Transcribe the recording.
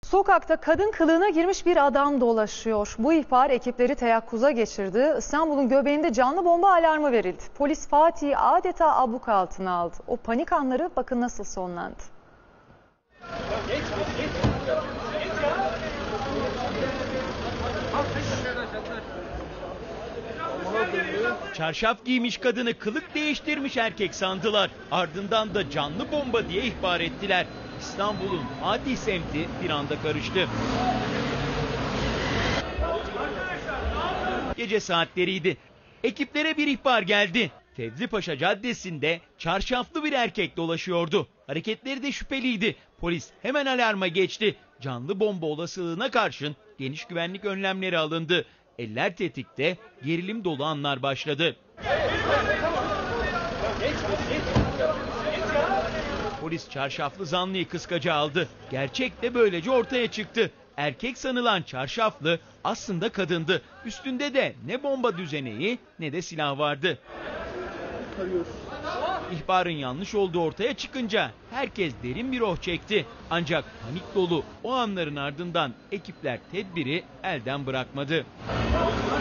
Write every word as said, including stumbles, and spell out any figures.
Sokakta kadın kılığına girmiş bir adam dolaşıyor. Bu ihbar ekipleri teyakkuza geçirdi. İstanbul'un göbeğinde canlı bomba alarmı verildi. Polis Fatih'i adeta abluk altına aldı. O panik anları bakın nasıl sonlandı. Çarşaf giymiş kadını kılık değiştirmiş erkek sandılar. Ardından da canlı bomba diye ihbar ettiler. İstanbul'un Fatih semti bir anda karıştı. Gece saatleriydi. Ekiplere bir ihbar geldi. Fevzipaşa Caddesi'nde çarşaflı bir erkek dolaşıyordu. Hareketleri de şüpheliydi. Polis hemen alarma geçti. Canlı bomba olasılığına karşın geniş güvenlik önlemleri alındı. Eller tetikte, gerilim dolu anlar başladı. Polis çarşaflı zanlıyı kıskaca aldı. Gerçek de böylece ortaya çıktı. Erkek sanılan çarşaflı aslında kadındı. Üstünde de ne bomba düzeneği ne de silah vardı. İhbarın yanlış olduğu ortaya çıkınca herkes derin bir oh çekti. Ancak panik dolu o anların ardından ekipler tedbiri elden bırakmadı.